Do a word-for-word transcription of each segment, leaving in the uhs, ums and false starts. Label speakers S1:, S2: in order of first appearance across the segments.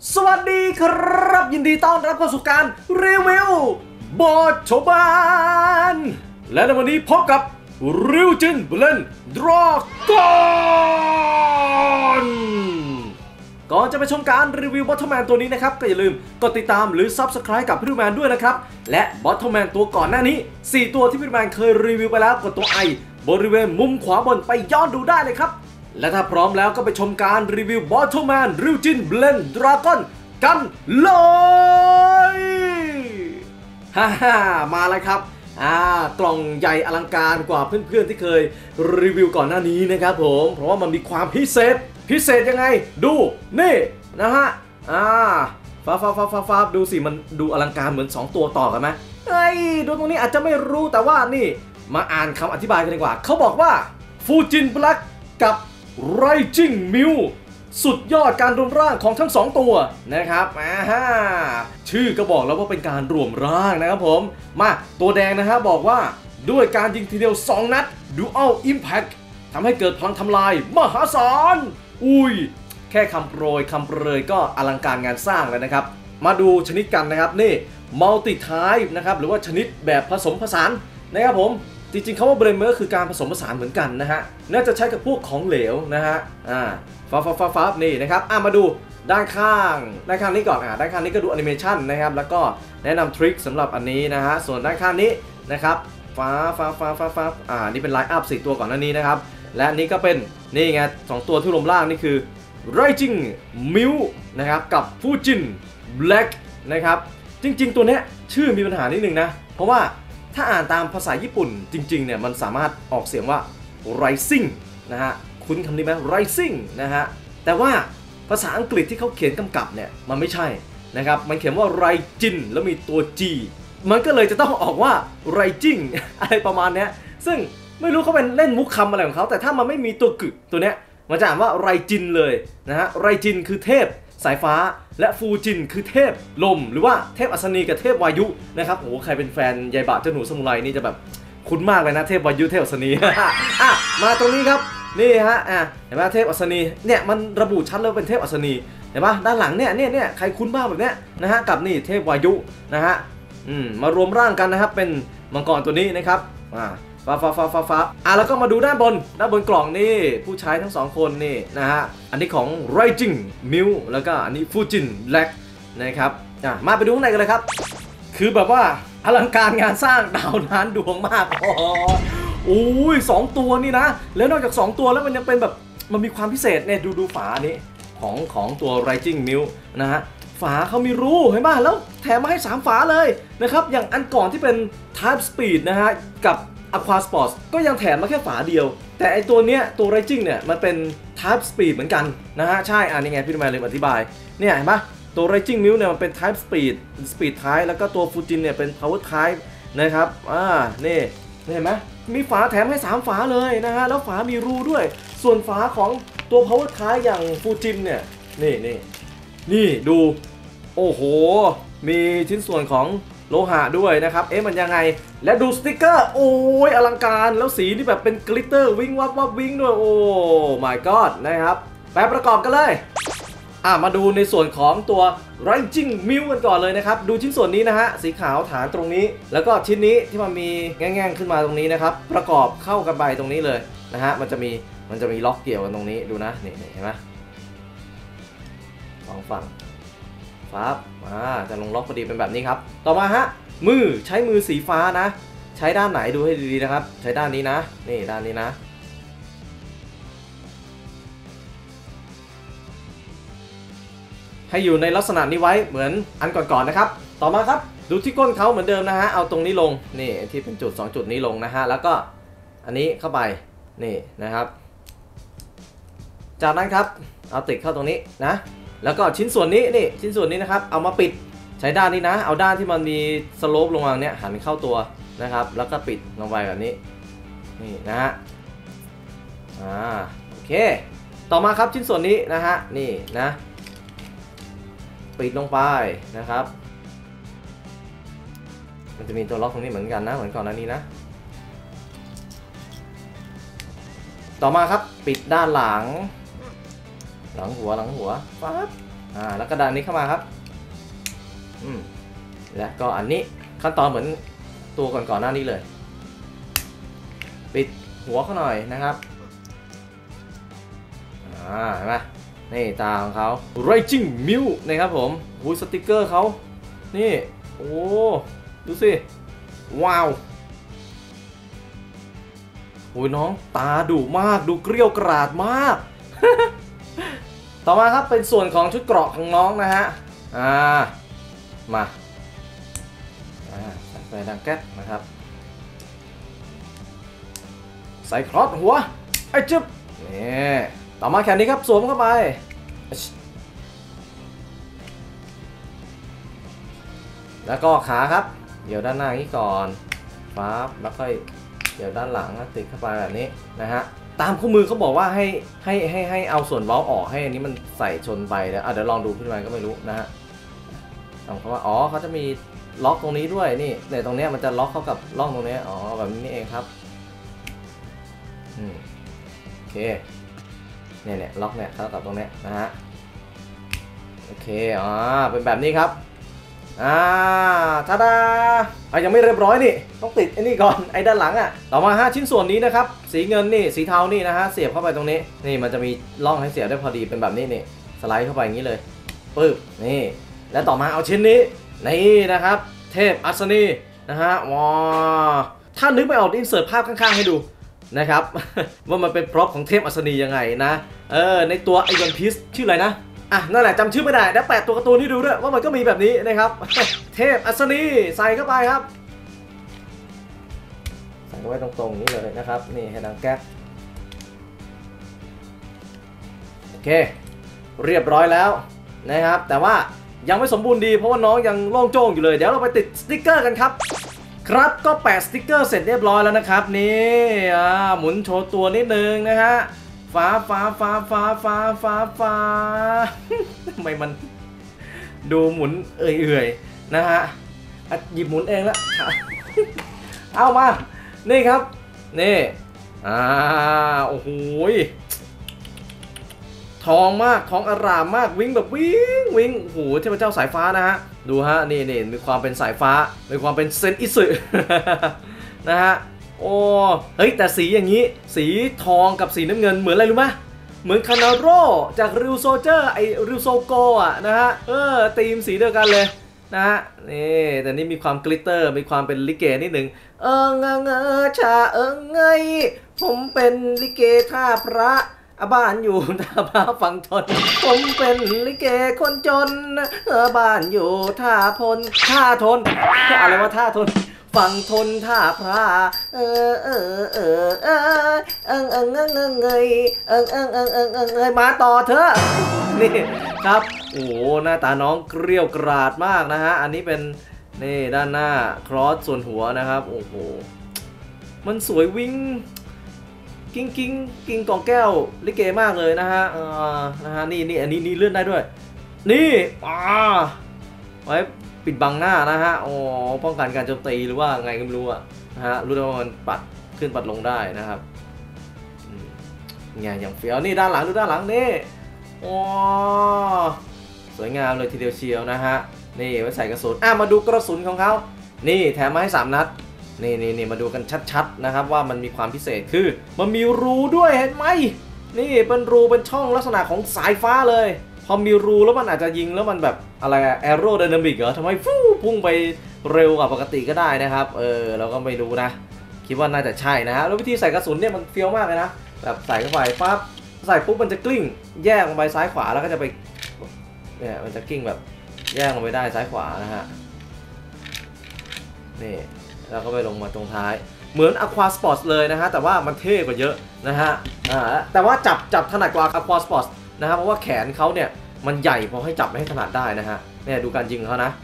S1: สวัสดีครับยินดีต้อนรับเข้าสู่การรีวิวบอสโชบานและในวันนี้พบกับริวจินเบลนดราก้อนก่อนจะไปชมการรีวิวบอททอมแมนตัวนี้นะครับก็อย่าลืมกดติดตามหรือ ซับสไครบ์ กับพี่ดูแมนด้วยนะครับและบอททอมแมนตัวก่อนหน้านี้สี่ตัวที่พี่ดูแมนเคยรีวิวไปแล้วกดตัวไอบริเวณมุมขวาบนไปย้อนดูได้เลยครับและถ้าพร้อมแล้วก็ไปชมการรีวิวบอททอมแมนริวจินเบลนดราก้อนกันเลยฮ่าฮ่ามาเลยครับอ่ากล่องใหญ่อลังการกว่าเพื่อนๆที่เคยรีวิวก่อนหน้านี้นะครับผมเพราะว่ามันมีความพิเศษพิเศษยังไงดูนี่นะฮะอ่าฟ้าฟ้าฟ้าฟ้าฟ้าดูสิมันดูอลังการเหมือนสองตัวต่อกันไหมเฮ้ยดูตรงนี้อาจจะไม่รู้แต่ว่านี่มาอ่านคำอธิบายกันดีกว่าเขาบอกว่าฟูจินบลักกับไรจิงมิวสุดยอดการรวมร่างของทั้งสองตัวนะครับอ่าฮะชื่อก็บอกแล้วว่าเป็นการรวมร่างนะครับผมมาตัวแดงนะฮะบอกว่าด้วยการยิงทีเดียวสองนัด Dual Impact ทำให้เกิดพลังทำลายมหาศาลอุ้ยแค่คำโปรยคำเปรยก็อลังการงานสร้างเลยนะครับมาดูชนิดกันนะครับนี่ Multi Type นะครับหรือว่าชนิดแบบผสมผสานนะครับผมจริงๆเขาว่าเบรนเมอร์คือการผสมผสานเหมือนกันนะฮะน่าจะใช้กับพวกของเหลวนะฮะอ่าฟ้าฟ้าฟ้าฟ้านี่นะครับอ่ะมาดูด้านข้างด้านข้างนี้ก่อนอ่ะด้านข้างนี้ก็ดูแอนิเมชันนะครับแล้วก็แนะนำทริคสำหรับอันนี้นะฮะส่วนด้านข้างนี้นะครับฟ้าฟ้าฟ้าฟ้าฟ้าอ่านี่เป็นไลน์อัพสี่ตัวก่อนหน้านี้นะครับและอันนี้ก็เป็นนี่ไงสองตัวที่รวมร่างนี่คือ Rising Milk นะครับกับ Fujin Black นะครับจริงๆตัวเนี้ยชื่อมีปัญหานิดนึงนะเพราะว่าถ้าอ่านตามภาษาญี่ปุ่นจริงๆเนี่ยมันสามารถออกเสียงว่า Rising นะฮะคุ้นคำนี้ไหม Rising นะฮะแต่ว่าภาษาอังกฤษที่เขาเขียนกำกับเนี่ยมันไม่ใช่นะครับมันเขียนว่า Rising แล้วมีตัว G มันก็เลยจะต้องออกว่า Rising อะไรประมาณนี้ซึ่งไม่รู้เขาเป็นเล่นมุกคำอะไรของเขาแต่ถ้ามันไม่มีตัวกึกตัวเนี้ยมันจะอ่านว่า Rising เลยนะฮะ Rising คือเทพสายฟ้าและฟูจินคือเทพลมหรือว่าเทพอัศนีกับเทพวายุนะครับโอ้โหใครเป็นแฟนยายบะเจ้าหนูสมุไรนี่จะแบบคุ้นมากเลยนะเทพวายุเทพอัศนี อ่ะมาตรงนี้ครับนี่ฮะอ่ะเห็นไหมเทพอัศนีเนี่ยมันระบุชัดเลยเป็นเทพอัศนีเห็นปะด้านหลังเนี่ยเนี่ยเนี่ยใครคุ้นบ้างแบบเนี้ยนะฮะกับนี่เทพวายุนะฮะอืมมารวมร่างกันนะครับเป็นมังกรตัวนี้นะครับอ่าฟ้าฟ้าฟ้าฟ้าฟ้าอ่ะแล้วก็มาดูด้านบนด้านบนกล่องนี่ผู้ใช้ทั้งสองคนนี่นะฮะอันนี้ของ Rising Milk แล้วก็อันนี้ Fujin Black นะครับอ่ะมาไปดูข้างในกันเลยครับคือแบบว่าอลังการงานสร้างดาวล้านดวงมากโอ้โหสองตัวนี่นะแล้วนอกจากสองตัวแล้วมันยังเป็นแบบมันมีความพิเศษเนี่ยดูดูฝานี้ของของตัว Rising Milk นะฮะฝาเขามีรูเห็นป่ะแล้วแถมมาให้สามฝาเลยนะครับอย่างอันก่อนที่เป็น Type Speed นะฮะกับAqua Sports ก็ยังแถมมาแค่ฝาเดียวแต่ไอตัวเนี้ยตัว Rising เนี่ยมันเป็น Type Speed เหมือนกันนะฮะใช่อ่านี่ไงพี่ดูแมลืมอธิบายเนี่ยเห็นปะตัว Rising Milk เนี่ยมันเป็น Type Speed Speed Type แล้วก็ตัว Fujin เนี่ยเป็น Power Type นะครับอ่านี่เห็นไหมมีฝาแถมให้สามฝาเลยนะฮะแล้วฝามีรูด้วยส่วนฝาของตัว Power Type อย่าง Fujin เนี่ยนี่นี่นี่ดูโอ้โหมีชิ้นส่วนของโลหะด้วยนะครับเอ๊ะมันยังไงและดูสติกเกอร์โอ้ยอลังการแล้วสีนี่แบบเป็นกลิตเตอร์วิ่งวับวับวิ่งด้วยโอ้ my god นะครับไปประกอบกันเลยอ่ะมาดูในส่วนของตัว Rising Milk กันก่อนเลยนะครับดูชิ้นส่วนนี้นะฮะสีขาวฐานตรงนี้แล้วก็ชิ้นนี้ที่มันมีแง่งๆขึ้นมาตรงนี้นะครับประกอบเข้ากับใบตรงนี้เลยนะฮะมันจะมีมันจะมีล็อกเกี่ยวกันตรงนี้ดูนะนี่เห็นไหมสองฝั่งปั๊บอ่าจะลงล็อกพอดีเป็นแบบนี้ครับต่อมาฮะมือใช้มือสีฟ้านะใช้ด้านไหนดูให้ดีๆนะครับใช้ด้านนี้นะนี่ด้านนี้นะให้อยู่ในลักษณะนี้ไว้เหมือนอันก่อนๆนะครับต่อมาครับดูที่ก้นเขาเหมือนเดิมนะฮะเอาตรงนี้ลงนี่ที่เป็นจุดสองจุดนี้ลงนะฮะแล้วก็อันนี้เข้าไปนี่นะครับจากนั้นครับเอาติดเข้าตรงนี้นะแล้วก็ชิ้นส่วนนี้นี่ชิ้นส่วนนี้นะครับเอามาปิดใช้ด้านนี้นะเอาด้านที่มันมีสโลปลงมาเนี่ยหันเข้าตัวนะครับแล้วก็ปิดลงไปแบบนี้นี่นะฮะอ่าโอเคต่อมาครับชิ้นส่วนนี้นะฮะนี่นะปิดลงไปนะครับมันจะมีตัวล็อกตรงนี้เหมือนกันนะเหมือนก่อนหน้านี้นะต่อมาครับปิดด้านหลังหลังหัวหลังหัวปั๊บอ่าแล้วก็ดันนี้เข้ามาครับอืมและก็อันนี้ขั้นตอนเหมือนตัวก่อนๆหน้านี้เลยปิดหัวเขาหน่อยนะครับอ่าเห็นไหมนี่ตาของเขา Raging Mew นะครับผมหูสติกเกอร์เขานี่โอ้ดูสิว้าวโอ้ยน้องตาดุมากดูเกรี้ยวกราดมาก ต่อมาครับเป็นส่วนของชุดเกราะของน้องนะฮะอ่ามาอ่าใส่ไปดังแก๊สนะครับใส่ครอสหัวไอ้จึ๊บนี่ต่อมาแขนนี้ครับสวมเข้าไปแล้วก็ขาครับเดี๋ยวด้านหน้านี้ก่อนปั๊บแล้วค่อยเดี๋ยวด้านหลังติดเข้าไปแบบนี้นะฮะตามคู่มือเขาบอกว่าให้ให้ให้ให้เอาส่วนเว้าออกให้อันนี้มันใส่ชนไปแล้วเดี๋ยวลองดูขึ้นมาก็ไม่รู้นะฮะต้องเขาว่าอ๋อเขาจะมีล็อกตรงนี้ด้วยนี่เนี่ยตรงนี้มันจะล็อกเข้ากับร่องตรงนี้อ๋อแบบนี้เองครับอืมโอเคเนี่ยเนี่ยล็อกเนี่ยเข้ากับตรงนี้นะฮะโอเคอ๋อเป็นแบบนี้ครับอ่าทาดาอ่ะยังไม่เรียบร้อยนี่ต้องติดไอ้นี่ก่อนไอ้ด้านหลังอ่ะต่อมาห้าชิ้นส่วนนี้นะครับสีเงินนี่สีเทานี่นะฮะเสียบเข้าไปตรงนี้นี่มันจะมีร่องให้เสียบได้พอดีเป็นแบบนี้นี่สไลด์เข้าไปอย่างนี้เลยปึ๊บนี่แล้วต่อมาเอาชิ้นนี้นี่นะครับเทพอัศนีนะฮะว้าถ้านึกไม่ออกอินเสิร์ตภาพข้างๆให้ดูนะครับ ว่ามันเป็นพร็อพของเทพอัศนียังไงนะเออในตัวไอวันพีซชื่ออะไรนะอ่ะนั่นแหละจำชื่อไม่ได้แล้วแปะตัวการ์ตูนให้ดูด้วยว่ามันก็มีแบบนี้นะครับ เทพอัศนีใส่เข้าไปครับใส่ไว้ตรงๆนี้เลยนะครับนี่ให้ดังแก๊สโอเคเรียบร้อยแล้วนะครับแต่ว่ายังไม่สมบูรณ์ดีเพราะว่าน้องยังโล่งโจ้งอยู่เลยเดี๋ยวเราไปติดสติ๊กเกอร์กันครับครับก็แปะสติ๊กเกอร์เสร็จเรียบร้อยแล้วนะครับนี่อ่าหมุนโชว์ตัวนิดนึงนะฮะฟ้าฟ้าฟ้าฟ้าฟ้าฟ้าฟ้าทำไมมันดูหมุนเอื่อยๆนะฮะหยิบหมุนเองแล้วเอามานี่ครับนี่อ่าโอ้โหทองมากทองอร่ามมากวิ่งแบบวิ่งวิ่งโอ้โหเทพเจ้าสายฟ้านะฮะดูฮะนี่นี่มีความเป็นสายฟ้ามีความเป็นเซนอิสึนะฮะโอ้เฮ้ยแต่สีอย่างนี้สีทองกับสีน้ำเงินเหมือนอะไรรู้ไหมเหมือนคานาโร่จากริวโซเจอร์ไอริวโซโกอ่ะนะฮะเออธีมสีเดียวกันเลยนะฮะนี่แต่นี่มีความกลิตเตอร์มีความเป็นลิเกนิดหนึ่งเออเงเงชาเออไงผมเป็นลิเกท่าพระบ้านอยู่ท่าพระฝั่งทนผมเป็นลิเกคนจนบ้านอยู่ท่าพลท่าทนอะไรวะท่าทนฝั่งทนท่าพระเออเออเออเออเอิงเอิงเอิงเอิงเงยเอิงเอิงเอิงเอิงเอิงเงยมาต่อเถอะนี่ครับโอ้โหหน้าตาน้องเกรี้ยวกราดมากนะฮะอันนี้เป็นนี่ด้านหน้าครอสส่วนหัวนะครับโอ้โหมันสวยวิ่งกิ้งกิ้งกิ้งกองแก้วลิเกมากเลยนะฮะอ่านะฮะนี่นี่อันนี้นี่เลื่อนได้ด้วยนี่อ่าไว้ปิดบังหน้านะฮะอ๋อป้องกันการโจมตีหรือว่าไงก็ไม่รู้อะนะฮะรู้ว่ามันปัดขึ้นปัดลงได้นะครับไงอย่างเฟี้ยวนี่ด้านหลังดูด้านหลังนี่อ๋อสวยงามเลยทีเดียวเชียวนะฮะนี่ไว้ใส่กระสุนอ่ะมาดูกระสุนของเขานี่แถมมาให้สามนัดนี่นี่นี่มาดูกันชัดๆนะครับว่ามันมีความพิเศษคือมันมีรูด้วยเห็นไหมนี่เป็นรูเป็นช่องลักษณะของสายฟ้าเลยพอมีรูแล้วมันอาจจะยิงแล้วมันแบบอะไรแอโรไดนามิกเหรอทำไมฟู่พุ่งไปเร็วกว่าปกติก็ได้นะครับเออเราก็ไม่รู้นะคิดว่าน่าจะใช่นะฮะแล้ววิธีใส่กระสุนเนี่ยมันเฟี้ยวมากเลยนะแบบใส่เข้าไปปั๊บใส่ปุ๊บมันจะกลิ้งแยกลงไปซ้ายขวาแล้วก็จะไปเนี่ยมันจะกลิ้งแบบแยกลงไปได้ซ้ายขวานะฮะนี่แล้วก็ไปลงมาตรงท้ายเหมือน Aqua Sports เลยนะฮะแต่ว่ามันเท่กว่าเยอะนะฮะอ่าแต่ว่าจับจับถนัดกว่า Aqua Sports นะครับเพราะว่าแขนเขาเนี่ยมันใหญ่พอให้จับไม่ให้ถนัดได้นะฮะเนี่ยดูการยิงเขานะ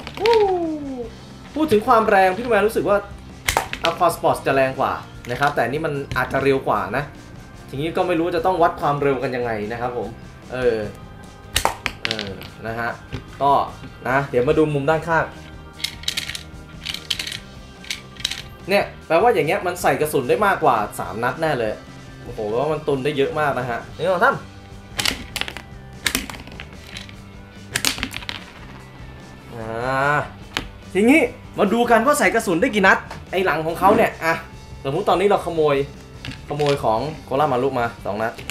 S1: พูดถึงความแรงพี่แมนรู้สึกว่า Aqua Sports จะแรงกว่านะครับแต่นี่มันอาจจะเร็วกว่านะทีนี้ก็ไม่รู้จะต้องวัดความเร็วกันยังไงนะครับผมเออเออนะฮะก็นะเดี๋ยวมาดูมุมด้านข้างเนี่ยแปลว่าอย่างเงี้ยมันใส่กระสุนได้มากกว่าสามนัดแน่เลยโอ้โหว่ามันตุนได้เยอะมากนะฮะนี่ลองทำอ่าทีนี้มาดูกันว่าใส่กระสุนได้กี่นัดไอหลังของเขาเนี่ยอ่ะสมมติตอนนี้เราขโมยขโมยของโคล่ามาลุกมาสองนัด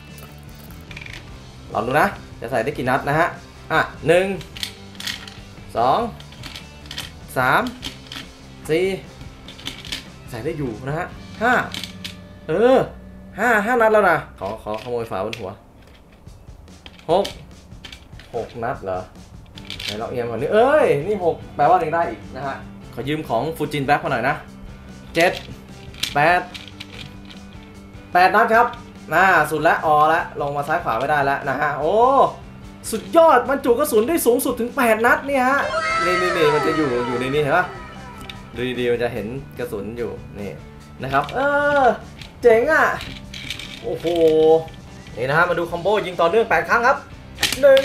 S1: ลองดูนะจะใส่ได้กี่นัดนะฮะอ่ะหนึ่งสองสามสี่ใส่ได้อยู่นะฮะห้าเออห้าห้านัดแล้วนะขอขอขโมยฝาบนหัวหกหกนัดเหรอไหนเราเอียงก่อนนี่เอ้ยนี่หกแปลว่ายังได้อีกนะฮะขอยืมของฟูจินแบ็คมาหน่อยนะเจ็ดแปดแปดนัดครับน่าสุดแล้วออแล้วลงมาซ้ายขวาไม่ได้แล้วนะฮะโอ้สุดยอดบรรจุกระสุนได้สูงสุดถึงแปดนัดเนี่ยฮะนี่นี่นี่มันจะอยู่อยู่ในนี้เห็นปะดูดีๆมันจะเห็นกระสุนอยู่นี่นะครับเออเจ๋งอ่ะโอ้โหนี่นะฮะมาดูคอมโบยิงต่อเนื่องแปดครั้งครับหนึ่ง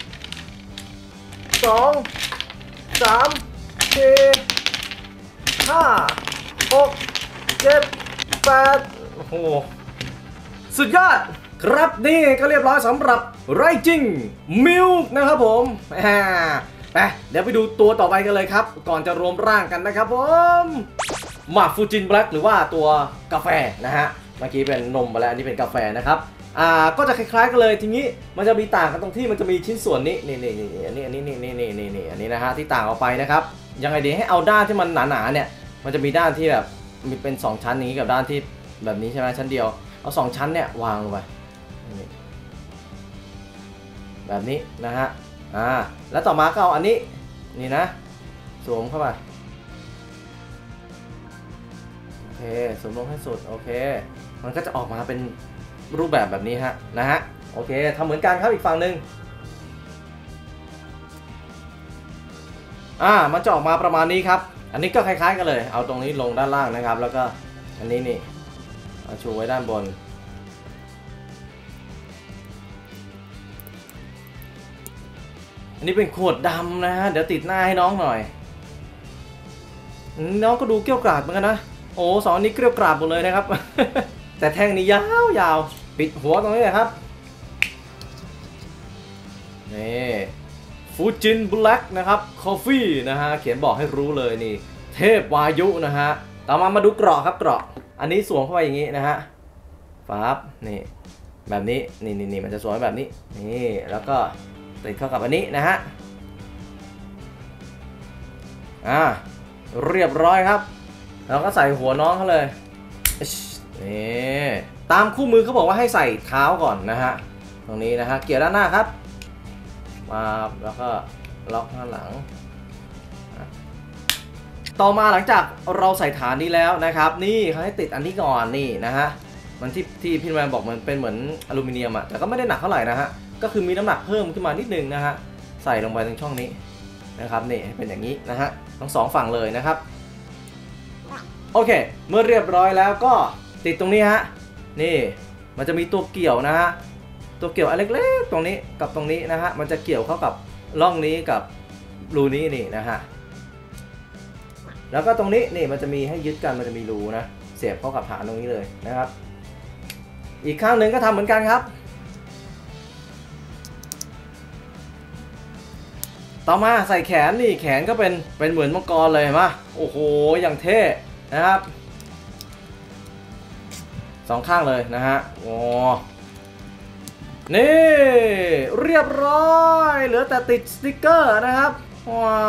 S1: สองสามสี่ห้าหกเจ็ดแปดโอ้โหสุดยอดครับนี่ก็เรียบร้อยสำหรับไรจิงมิลนะครับผมไปเดี๋ยวไปดูตัวต่อไปกันเลยครับก่อนจะรวมร่างกันนะครับผมมาฟูจินแบล็กหรือว่าตัวกาแฟนะฮะเมื่อกี้เป็นนมไปแล้วอันนี้เป็นกาแฟนะครับอ่าก็จะคล้ายๆกันเลยทีนี้มันจะมีต่างกันตรงที่มันจะมีชิ้นส่วนนี้นี่นี่นี่อันนี้อันนี้นี่นี่นี่นี่อันนี้นะฮะที่ต่างออกไปนะครับยังไงดีให้เอาด้านที่มันหนาๆเนี่ยมันจะมีด้านที่แบบมีเป็นสองชั้นนี้กับด้านที่แบบนี้ใช่ไหมชั้นเดียวเอาสองชั้นเนี่ยวางลงไปแบบนี้นะฮะอ่าแล้วต่อมาก็เอาอันนี้นี่นะสวมเข้าไปโอเคสวมลงให้สุดโอเคมันก็จะออกมาเป็นรูปแบบแบบนี้ฮะนะฮะโอเคทำเหมือนกันครับอีกฝั่งหนึ่งอ่ามันจะออกมาประมาณนี้ครับอันนี้ก็คล้ายๆกันเลยเอาตรงนี้ลงด้านล่างนะครับแล้วก็อันนี้นี่เอาชูไว้ด้านบนอันนี้เป็นขวดดำนะฮะเดี๋ยวติดหน้าให้น้องหน่อยน้องก็ดูเกรี้ยวกราดเหมือนกันนะโอ้สองอันนี้เกรี้ยวกราดหมดเลยนะครับ แต่แท่งนี้ยาวยาวปิดหัวตรงนี้เลยครับนี่ฟูจินแบล็กนะครับคอฟฟี่นะฮะเขียนบอกให้รู้เลยนี่เทพวายุนะฮะต่อมามาดูเกราะครับเกราะอันนี้สวมเข้าไปอย่างนี้นะฮะปั๊บนี่แบบนี้นี่นี่นี่มันจะสวมแบบนี้นี่แล้วก็ติดเข้ากับอันนี้นะฮะอ่าเรียบร้อยครับเราก็ใส่หัวน้องเขาเลยนี่ตามคู่มือเขาบอกว่าให้ใส่เท้าก่อนนะฮะตรงนี้นะฮะเกี่ยวด้านหน้าครับมาแล้วก็ล็อกข้างหลังต่อมาหลังจากเราใส่ฐานนี้แล้วนะครับนี่เขาให้ติดอันนี้ก่อนนี่นะฮะมันที่ที่พี่แมนบอกมันเป็นเหมือนอลูมิเนียมอะแต่ก็ไม่ได้หนักเท่าไหร่นะฮะก็คือมีน้ำหนักเพิ่มขึ้นมานิดนึงนะฮะใส่ลงไปตรงช่องนี้นะครับนี่เป็นอย่างนี้นะฮะทั้งสองฝั่งเลยนะครับโอเคเมื่อเรียบร้อยแล้วก็ติดตรงนี้ฮะนี่มันจะมีตัวเกี่ยวนะฮะตัวเกี่ยวอันเล็กๆตรงนี้กับตรงนี้นะฮะมันจะเกี่ยวเข้ากับร่องนี้กับรูนี้นี่นะฮะแล้วก็ตรงนี้นี่มันจะมีให้ยึดกันมันจะมีรูนะเสียบเข้ากับฐานตรงนี้เลยนะครับอีกข้างหนึ่งก็ทำเหมือนกันครับต่อมาใส่แขนนี่แขนก็เป็นเป็นเหมือนมังกรเลยเห็นไหมโอ้โหอย่างเท่นะครับสองข้างเลยนะฮะโอ้นี่เรียบร้อยเหลือแต่ติดสติ๊กเกอร์นะครับว้า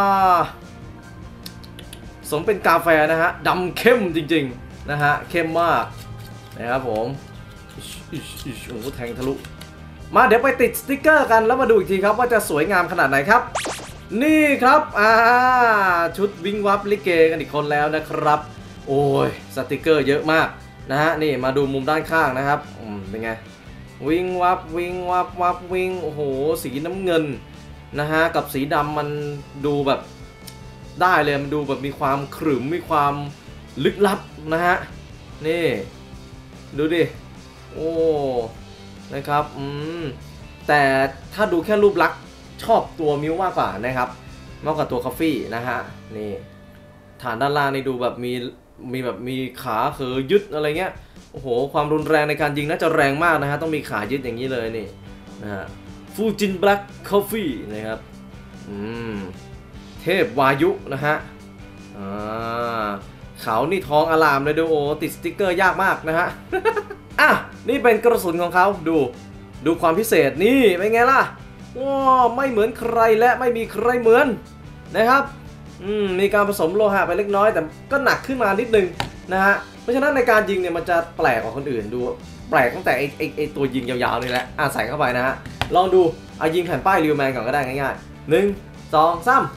S1: สมเป็นกาแฟนะฮะดำเข้มจริงๆนะฮะเข้มมากนะครับผมโอ้โหแทงทะลุมาเดี๋ยวไปติดสติ๊กเกอร์กันแล้วมาดูอีกทีครับว่าจะสวยงามขนาดไหนครับนี่ครับอ่าชุดวิงวับลิเกกันอีกคนแล้วนะครับโอ้ยสติ๊กเกอร์เยอะมากนะฮะนี่มาดูมุมด้านข้างนะครับอืมเป็นไงวิงวับวิงวับวับวิงโอ้โหสีน้ำเงินนะฮะกับสีดำมันดูแบบได้เลยมันดูแบบมีความขรึมมีความลึกลับนะฮะนี่ดูดิโอ้นะครับอืมแต่ถ้าดูแค่รูปลักษณ์ชอบตัวมิวมากกว่านะครับมากกว่าตัวคอฟฟี่นะฮะนี่ฐานด้านล่างนี่ดูแบบมีมีแบบมีขาเขอยึดอะไรเงี้ยโอ้โหความรุนแรงในการยิงน่าจะแรงมากนะฮะต้องมีขายึดอย่างนี้เลยนี่นะฮะฟูจินแบล็กคอฟฟี่นะครับอืมพวายุนะฮะอ่าเขานี่ทองอลามเลยดูโอติดสติ๊กเกอร์ยากมากนะฮะ อ่ะนี่เป็นกระสุนของเขาดูดูความพิเศษนี่เป็นไงล่ะว้าไม่เหมือนใครและไม่มีใครเหมือนนะครับอืมมีการผสมโลหะไปเล็กน้อยแต่ก็หนักขึ้นมานิดนึงนะฮะเพราะฉะนั้นในการยิงเนี่ยมันจะแปลกกว่าคนอื่นดูแปลกตั้งแต่ไอไอไอตัวยิงยาวๆนี่แหละอ่ะใส่เข้าไปนะฮะลองดูเอายิงแผ่นป้ายริวแมนก่อนก็ได้ง่ายๆหนึ่งสองสาม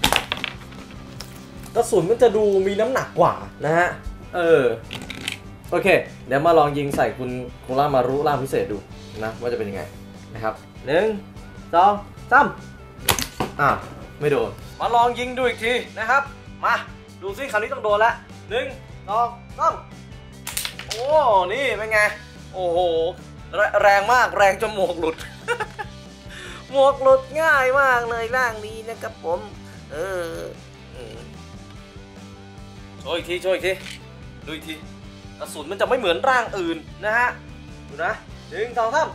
S1: กระสุนมันจะดูมีน้ำหนักกว่านะฮะเออโอเคเดี๋ยวมาลองยิงใส่คุณโคล่ามารุล่าพิเศษดูนะว่าจะเป็นยังไงนะครับหนึ่งสองสามอ่ะไม่โดนมาลองยิงดูอีกทีนะครับมาดูซิคราวนี้ต้องโดนละหนึ่งสองสามโอ้นี่เป็นไงโอ้โหแรงมากแรงจนหมวกหลุด หมวกหลุดง่ายมากเลยร่างนี้นะครับผมเออโชว์อีกทีโชว์อีกทีดูอีกทีกระสุนมันจะไม่เหมือนร่างอื่นนะฮะดูนะหนึ่งสองสาม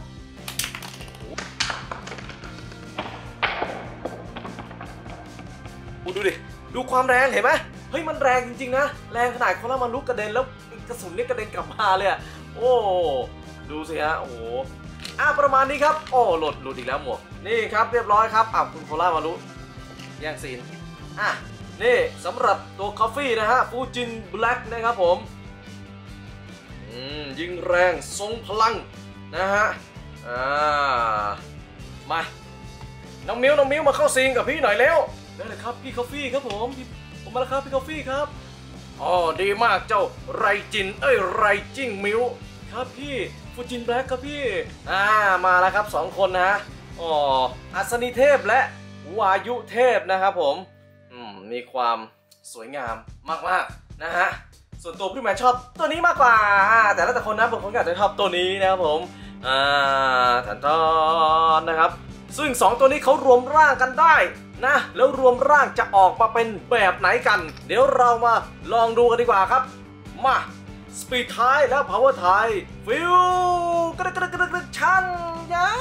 S1: ดูดิดูความแรงเห็นไหมเฮ้ยมันแรงจริงๆนะแรงขนาดคนละมันลุกกระเด็นแล้วกระสุนนี่กระเด็นกลับมาเลยอะโอ้ดูสิฮะโอ้โหอ่ะประมาณนี้ครับโอ้หลุดหลุดอีกแล้วหมวกนี่ครับเรียบร้อยครับอ่ะคุณโคล่ามารุแย่งซีนอ่ะนี่สำหรับตัวคอฟฟี่นะฮะฟูจินแบล็กนะครับผมอืมยิงแรงทรงพลังนะฮะอ่ามาน้องมิวน้องมิวมาเข้าซีนกับพี่หน่อยแล้วได้เลยครับพี่คอฟฟี่ครับผมผมมาแล้วครับพี่คอฟฟี่ครับอ๋อดีมากเจ้าไรจินเอ้ยไรจิ้งมิวครับพี่ฟูจินแบล็กครับพี่อ่ามาแล้วครับสองคนนะอ๋ออัศนีเทพและวายุเทพนะครับผมอืมมีความสวยงามมากๆนะฮะส่วนตัวพี่แมนชอบตัวนี้มากกว่าแต่แล้วแต่คนนะบางคนก็อาจจะชอบตัวนี้นะครับผมอ่าถันทอนนะครับซึ่งสองตัวนี้เขารวมร่างกันได้นะแล้วรวมร่างจะออกมาเป็นแบบไหนกันเดี๋ยวเรามาลองดูกันดีกว่าครับมาสปีดท้ายแล้วพาวเวอร์ท้ายฟิวกระดึกกระดึกกระดึกชันยา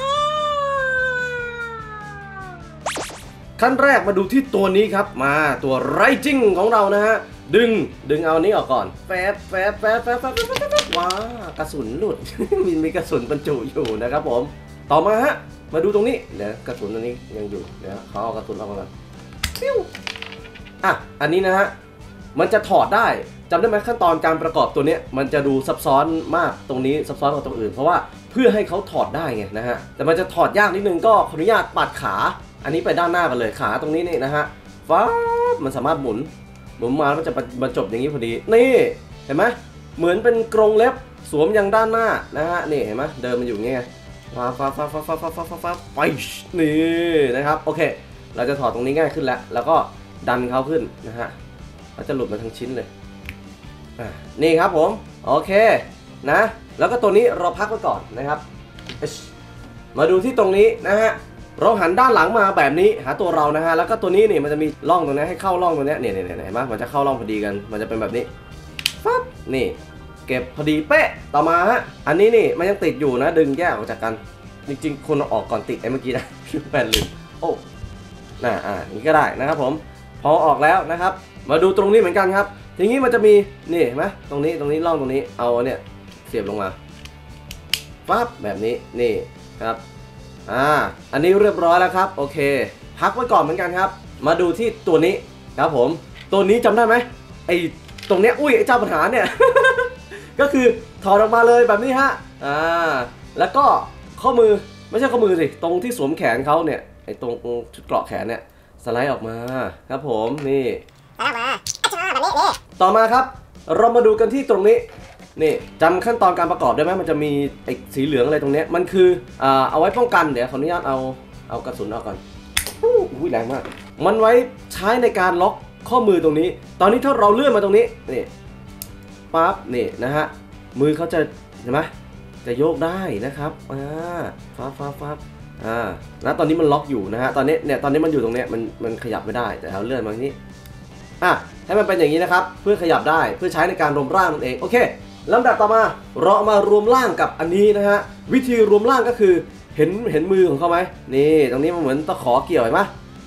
S1: ขั้นแรกมาดูที่ตัวนี้ครับมาตัวไรจิ้งของเรานะฮะดึงดึงเอานี้ออกก่อนแฟบแฟบแฟบแฟบแฟบว้ากระสุนหลุด มีมีกระสุนบรรจุอยู่นะครับผมต่อมาฮะมาดูตรงนี้เดี๋ยวกระสุนอันนี้ยังอยู่เดี๋ยวเขาเอากระสุนออกมาก่อนปิ้วอ่ะอันนี้นะฮะมันจะถอดได้จำได้ไหมขั้นตอนการประกอบตัวนี้มันจะดูซับซ้อนมากตรงนี้ซับซ้อนกว่าตรงอื่นเพราะว่าเพื่อให้เขาถอดได้ไงนะฮะแต่มันจะถอดยากนิดนึงก็ขออนุญาตปัดขาอันนี้ไปด้านหน้ากันเลยขาตรงนี้นี่นะฮะฟ้ามันสามารถหมุนหมุนมาแล้วมันจะบรรจบอย่างนี้พอดีนี่เห็นไหมเหมือนเป็นกรงเล็บสวมยังด้านหน้านะฮะนี่เห็นไหมเดินมันอยู่เงี้ยฟ้าฟ้าฟ้าฟ้าฟ้าฟ้าฟ้าฟ้าฟ้าไปนี่นะครับโอเคเราจะถอดตรงนี้ง่ายขึ้นแล้วแล้วก็ดันเขาขึ้นนะฮะเขาจะหลุดมาทั้งชิ้นเลยนี่ครับผมโอเคนะแล้วก็ตัวนี้เราพักไว้ก่อนนะครับมาดูที่ตรงนี้นะฮะเราหันด้านหลังมาแบบนี้หาตัวเรานะฮะแล้วก็ตัวนี้นี่มันจะมีร่องตรงนี้ให้เข้าร่องตรงนี้เนี่ยเนี่ยเห็นไหมมันจะเข้าร่องพอดีกันมันจะเป็นแบบนี้ปั๊บนี่เก็บพอดีเป๊ะต่อมาฮะอันนี้นี่มันยังติดอยู่นะดึงแยกออกจากกันจริงๆคนออกก่อนติดไอ้เมื่อกี้นะแปดลืมโอ้น่าอ่านี่ก็ได้นะครับผมพอออกแล้วนะครับมาดูตรงนี้เหมือนกันครับทีนี้มันจะมีนี่เห็นไหมตรงนี้ตรงนี้ร่องตรงนี้เอาเนี่ยเสียบลงมาปั๊บแบบนี้นี่ครับอ่าอันนี้เรียบร้อยแล้วครับโอเคพักไว้ก่อนเหมือนกันครับมาดูที่ตัวนี้ครับผมตัวนี้จำได้ไหมไอ้ตรงเนี้ยอุ้ยไอ้เจ้าปัญหาเนี่ย ก็คือถอดออกมาเลยแบบนี้ฮะอ่าแล้วก็ข้อมือไม่ใช่ข้อมือสิตรงที่สวมแขนเขาเนี่ยไอ้ตรงชุดเกราะแขนเนี่ยสไลด์ออกมาครับผมนี่สไลด์ออกมาแบบนี้ต่อมาครับเรามาดูกันที่ตรงนี้นี่จำขั้นตอนการประกอบได้ไหมมันจะมีไอ้สีเหลืองอะไรตรงนี้มันคืออ่าเอาไว้ป้องกันเดี๋ยวขออนุญาตเอาเอากระสุนออกก่อนอู้แรงมากมันไว้ใช้ในการล็อกข้อมือตรงนี้ตอนนี้ถ้าเราเลื่อนมาตรงนี้นี่ปั๊บนี่นะฮะมือเขาจะเห็นไหมจะโยกได้นะครับอ่าฟ้าฟ้าฟ้าอ่าแล้วตอนนี้มันล็อกอยู่นะฮะตอนนี้เนี่ยตอนนี้มันอยู่ตรงนี้มันมันขยับไม่ได้แต่เราเลื่อนมาที่นี่อ่ะให้มันเป็นอย่างนี้นะครับเพื่อขยับได้เพื่อใช้ในการรวมร่างนั่นเองโอเคลำดับต่อมาเรามารวมร่างกับอันนี้นะฮะวิธีรวมร่างก็คือเห็นเห็นมือของเขาไหมนี่ตรงนี้มันเหมือนตะขอเกี่ยวเห็นไหม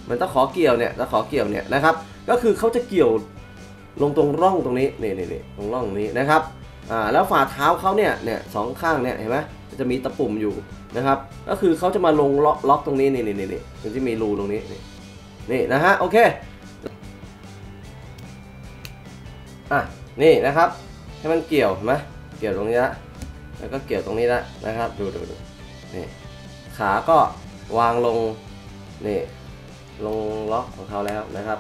S1: มันตะขอเกี่ยวเนี่ยตะขอเกี่ยวเนี่ยนะครับก็คือเขาจะเกี่ยวลงตรงร่องตรงนี้นี่นี่ตรงร่องนี้นะครับอ่าแล้วฝ่าเท้าเขาเนี่ยเนี่ยสองข้างเนี่ยเห็นไหมจะมีตะปุ่มอยู่นะครับก็คือเขาจะมาลงล็อกล็อกตรงนี้นี่นี่นี่มันจะมีรูตรงนี้นี่นี่นะฮะโอเคอ่ะนี่นะครับให้มันเกี่ยวเห็นไหมเกี่ยวตรงนี้ละแล้วก็เกี่ยวตรงนี้ละนะครับดูดูดูนี่ขาก็วางลงนี่ลงล็อกของเขาแล้วนะครับ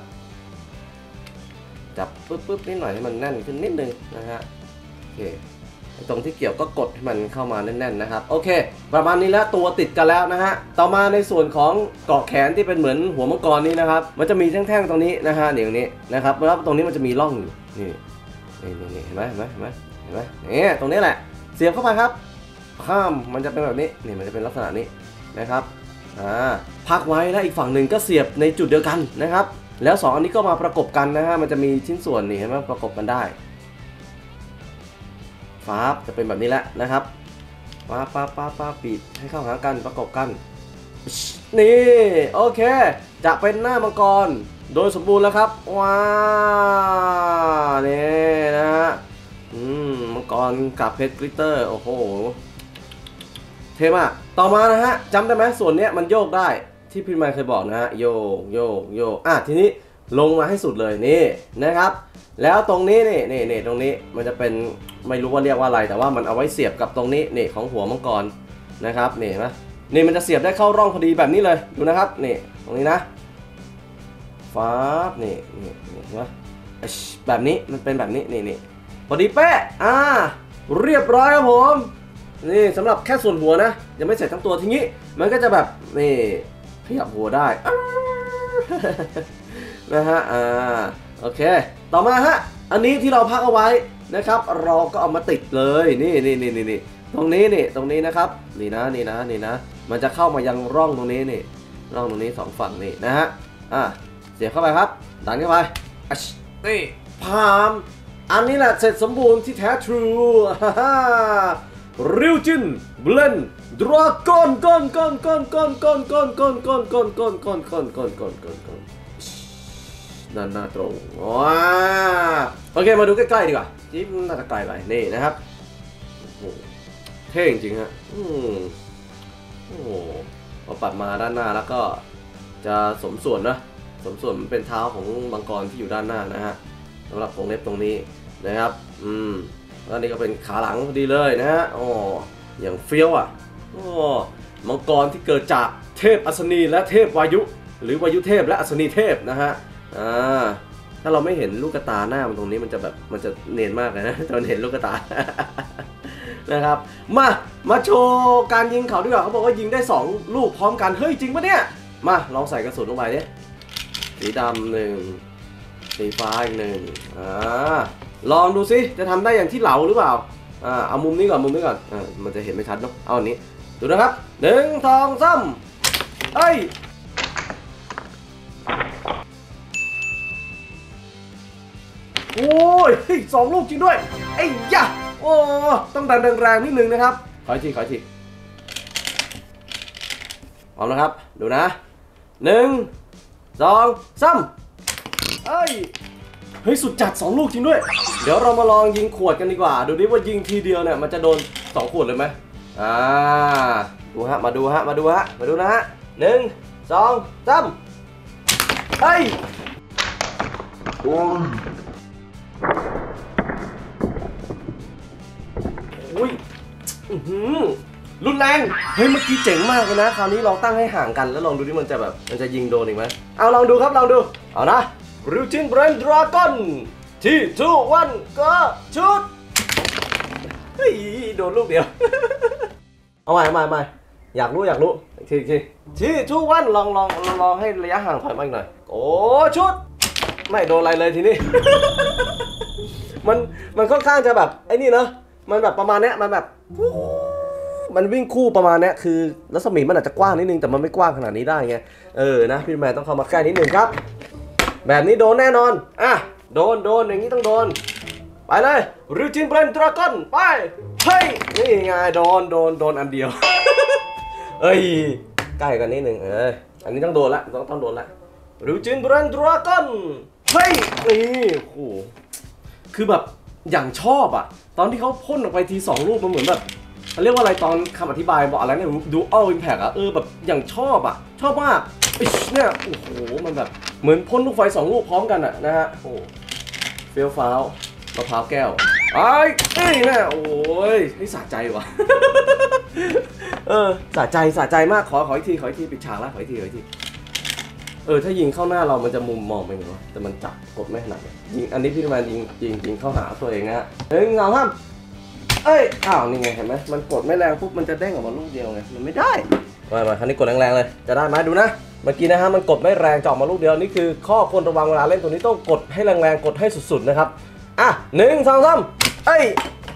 S1: จับปึ๊บปึ๊บนิดหน่อยให้มันแน่นขึ้นนิดนึงนะฮะโอเคตรงที่เกี่ยวก็กดให้มันเข้ามาแน่นๆนะครับโอเคประมาณนี้แล้วตัวติดกันแล้วนะฮะต่อมาในส่วนของเกาะแขนที่เป็นเหมือนหัวมังกรนี้นะครับมันจะมีแท่งๆตรงนี้นะฮะเดี๋ยวนี้นะครับแล้วตรงนี้มันจะมีร่องอยู่นี่นี่นี่เห็นไหมเห็นไหมเห็นไหมเห็นไหมนี่ตรงนี้แหละเสียบเข้าไปครับข้ามมันจะเป็นแบบนี้นี่มันจะเป็นลักษณะนี้นะครับอ่าพักไว้แล้วอีกฝั่งหนึ่งก็เสียบในจุดเดียวกันนะครับแล้วสองอันนี้ก็มาประกบกันนะฮะมันจะมีชิ้นส่วนนี่เห็นไหมประกบกันได้ฟ้าจะเป็นแบบนี้แหละนะครับป้าป้าป้าป้าปิดให้เข้าหากันประกบกันนี่โอเคจะเป็นหน้ามังกรโดยสมบูรณ์แล้วครับว้านี่นะฮะอืมมังกรกับเพชรกลิตเตอร์โอ้โหเท่มากต่อมานะฮะจำได้ไหมส่วนนี้มันโยกได้ที่พี่ไมค์เคยบอกนะฮะโยกโยกโยกอ่ะทีนี้ลงมาให้สุดเลยนี่นะครับแล้วตรงนี้นี่นี่นี่ตรงนี้มันจะเป็นไม่รู้ว่าเรียกว่าอะไรแต่ว่ามันเอาไว้เสียบกับตรงนี้นี่ของหัวมังกรนะครับนี่นะนี่มันจะเสียบได้เข้าร่องพอดีแบบนี้เลยดูนะครับนี่ตรงนี้นะฟ้านี่นี่นี่เห็นไหมแบบนี้มันเป็นแบบนี้นี่นี่พอดีเป๊ะอ่าเรียบร้อยครับผมนี่สำหรับแค่ส่วนหัวนะยังไม่เสร็จทั้งตัวทีนี้มันก็จะแบบนี่ขยับหัวได้นะฮะอ่าโอเคต่อมาฮะอันนี้ที่เราพักเอาไว้นะครับเราก็เอามาติดเลยนี่นี่นี่นี่ตรงนี้นี่ตรงนี้นะครับนี่นะนี่นะนี่นะมันจะเข้ามายังร่องตรงนี้นี่ร่องตรงนี้สองฝั่งนี่นะฮะอ่าเสียบเข้าไปครับดันเข้าไปนี่พามอันนี้แหละเสร็จสมบูรณ์ที่แท้ทรูริวจินเบลนดราก้อนก้อนก้อนก้อนก้อนก้อนก้อนก้อนก้อนก้อนก้อนก้อนก้อนก้อนก้อนก้อนก้อนด้านหน้าตรงว้าโอเคมาดูใกล้ๆดีกว่าจิ๊บน่าจะไกลไปนี่นะครับโอ้โหเท่จริงๆฮะอืมโอ้โหพอปัดมาด้านหน้าแล้วก็จะสมส่วนนะสมส่วนมันเป็นเท้าของมังกรที่อยู่ด้านหน้านะฮะสำหรับวงเล็บตรงนี้นะครับอืมแล้วนี่ก็เป็นขาหลังพอดีเลยนะฮะอ๋ออย่างเฟี้ยวอ่ะอ๋อมังกรที่เกิดจากเทพอัศนีและเทพวายุหรือวายุเทพและอัศนีเทพนะฮะอ่าถ้าเราไม่เห็นลูกตาหน้ามันตรงนี้มันจะแบบมันจะเนียนมากเลยนะตอนเห็นลูกตา นะครับมามาโชว์การยิงเขาดีกว่าเขาบอกว่ายิงได้สองลูกพร้อมกันเฮ้ยจริงปะเนี่ยมาลองใส่กระสุนลงไปดิสีดำหนึ่งสีฟ้าอีกหนึ่งอ่าลองดูสิจะทำได้อย่างที่เหลาหรือเปล่าอ่าเอามุมนี้ก่อนมุมนี้ก่อนอ่ามันจะเห็นไม่ชัดเนาะเอาอันนี้ดูนะครับหนึ่งสองสามเอ้ยโอ้ยสองลูกจริงด้วยไอ้ยะโอ้ต้องดันแรงๆนิดนึงนะครับขออีกทีขออีกทีพร้อมนะครับดูนะหนึ่งสองสามเอ้ยเฮ้ยสุดจัดสองลูกจริงด้วยเดี๋ยวเรามาลองยิงขวดกันดีกว่าดูดิว่ายิงทีเดียวเนี่ยมันจะโดนสองขวดเลยไหมอ่าดูฮะมาดูฮะมาดูฮะมาดูนะฮะหนึ่งสองสามเฮ้ยอุ้ยรุนแรงเฮ้ยเมื่อกี้เจ๋งมากเลยนะคราวนี้ลองตั้งให้ห่างกันแล้วลองดูที่มันจะแบบมันจะยิงโดนอีกไหมเอาลองดูครับลองดูเอานะริวจินเบรนดราก้อนที่ทูวันก็ชุดเฮ้ยโดนลูกเดียวเอาใหม่ใหม่ใหม่อยากรู้อยากรู้ทีทีที่ทูวันลองลองลองให้ระยะห่างถอยมาอีกหน่อยโอ้ชุดไม่โดนอะไรเลยทีนี้ มันมันค่อนข้างจะแบบไอ้นี่เนอะมันแบบประมาณเนี้ยมันแบบมันวิ่งคู่ประมาณเนี้ยคือรัศมีมันอาจจะกว้างนิดนึงแต่มันไม่กว้างขนาดนี้ได้ไงเออนะพี่แมนต้องเข้ามาใกล้นิดนึงครับแบบนี้โดนแน่นอนอ่ะโดนโดนอย่างนี้ต้องโดนไปเลยริวจินเบรนดราก้อนไปเฮ้ยนี่ไงโดนโดนโดนอันเดียวเอ้ยใกล้กันนิดนึงเอออันนี้ต้องโดนละต้องต้องโดนละริวจิน บรัน ดราก้อนเฮ้ยนี่โอ้โหคือแบบอย่างชอบอ่ะตอนที่เขาพ่นออกไปทีสองลูกมันเหมือนแบบเรียกว่าอะไรตอนคำอธิบายบอกอะไรเนี่ยดูอัลอิมแพคอะเออแบบอย่างชอบอะชอบมากเนี่ยโอ้โหมันแบบเหมือนพ่นลูกไฟสองลูกพร้อมกันอะนะฮะโอ้เฟี้ยวฟ้าวมะพร้าวแก้วไอ้ไอ้เนี่ยโอ้ยให้สะใจว่ะเออสะใจสะใจมากขอขออีกทีขออีกทีปิดฉากแล้วขออีกทีขออีกทีเออถ้ายิงเข้าหน้าเรามันจะมุมมองไปไงวะแต่มันจับกดไม่ขนาดนี้ยิงอันนี้พี่ทำไมยิงยิงยิงเข้าหาตัวเองนะฮะเฮ้ยเงาห้ามเอ้ยอ้าวนี่ไงเห็นไหมมันกดไม่แรงปุ๊บมันจะเด้งออกมาลูกเดียวไงมันไม่ได้มามาครั้งนี้กดแรงๆเลยจะได้ไหมดูนะเมื่อกี้นะฮะมันกดไม่แรงจะออกมาลูกเดียวนี่คือข้อควรระวังเวลาเล่นตัวนี้ต้องกดให้แรงๆกดให้สุดๆนะครับอ่ะหนึ่งสองสามเอ้ย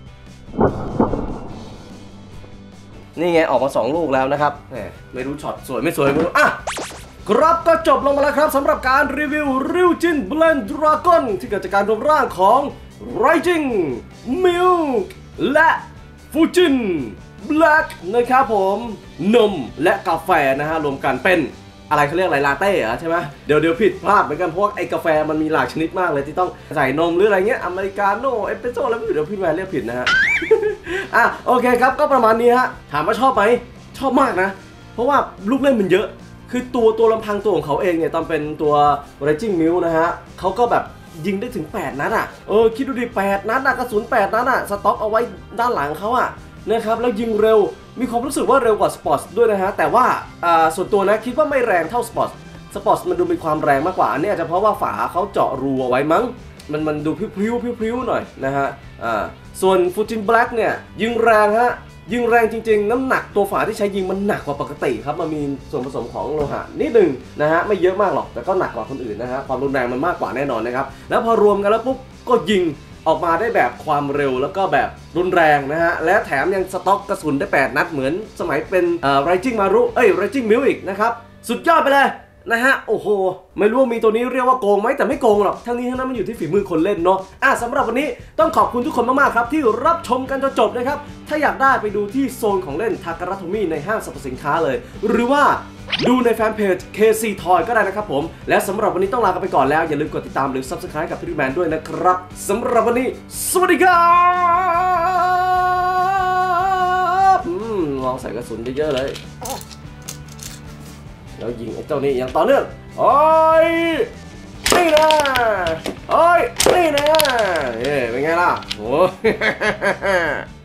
S1: นี่ไงออกมาสองลูกแล้วนะครับแหมไม่รู้ช็อตสวยไม่สวยไม่รู้อ่ะครับก็จบลงมาแล้วครับสำหรับการรีวิวริวจิน บรัน ดราก้อนที่เกิดจากการรวมร่างของไรจิง มิลค์และฟูจิน แบล็กนะครับผมนมและกาแฟนะฮะรวมกันเป็นอะไรเขาเรียกอะไรลาเต้อะใช่ไหมเดี๋ยวเดี๋ยวผิดพลาดเหมือนกันเพราะไอ้กาแฟมันมีหลากชนิดมากเลยที่ต้องใส่นมหรืออะไรเงี้ยอเมริกาโน่เอสเปรสโซ่แล้วเดี๋ยวพี่แมนเรียกผิดนะฮะ อ่ะโอเคครับก็ประมาณนี้ฮะถามว่าชอบไหมชอบมากนะเพราะว่าลูกเล่นมันเยอะคือตัวตัวลำพังตัวของเขาเองเนี่ยตอนเป็นตัว Raging Milk นะฮะเขาก็แบบยิงได้ถึงแปดนัดอ่ะเออคิดดูดิแปดนัดอ่ะกระสุนแปดนัดอ่ะสต็อกเอาไว้ด้านหลังเขาอ่ะนะครับแล้วยิงเร็วมีความรู้สึกว่าเร็วกว่าสปอร์ตด้วยนะฮะแต่ว่าอ่าส่วนตัวนะคิดว่าไม่แรงเท่าสปอร์ตสปอร์ตมันดูมีความแรงมากกว่าอันนี้อาจจะเพราะว่าฝาเขาเจาะรูเอาไว้มั้งมันมันดูพริ้วๆพริ้วๆหน่อยนะฮะอ่าส่วนฟูจิน แบล็กเนี่ยยิงแรงฮะยิงแรงจริงๆน้ำหนักตัวฝาที่ใช้ยิงมันหนักกว่าปกติครับมันมีส่วนผสมของโลหะนิดนึงนะฮะไม่เยอะมากหรอกแต่ก็หนักกว่าคนอื่นนะฮะความรุนแรงมันมากกว่าแน่นอนนะครับแล้วพอรวมกันแล้วปุ๊บก็ยิงออกมาได้แบบความเร็วแล้วก็แบบรุนแรงนะฮะและแถมยังสต็อกกระสุนได้แปดนัดเหมือนสมัยเป็นเอ่อ Raging Maru เอ้ย Raging Milk อีกนะครับสุดยอดไปเลยนะฮะโอ้โหไม่รู้ว่ามีตัวนี้เรียกว่าโกงไหมแต่ไม่โกงหรอกทั้งนี้ทั้งนั้นมันอยู่ที่ฝีมือคนเล่นเนาะอ่ะสำหรับวันนี้ต้องขอบคุณทุกคนมากๆครับที่รับชมกันจนจบนะครับถ้าอยากได้ไปดูที่โซนของเล่นทาการาโทมิในห้างสรรพสินค้าเลยหรือว่าดูในแฟนเพจ เค ซี Toy ก็ได้นะครับผมและสำหรับวันนี้ต้องลากันไปก่อนแล้วอย่าลืมกดติดตามหรือ Subscribe กับพี่แมนด้วยนะครับสำหรับวันนี้สวัสดีครับอืมลองใส่กระสุนเยอะๆเลยแล้วยิงไอ้เจ้านี่อย่างต่อเนื่องโอ้ยนี่นะโอ้ยนี่นะเฮ้ยเป็นไงล่ะโอ้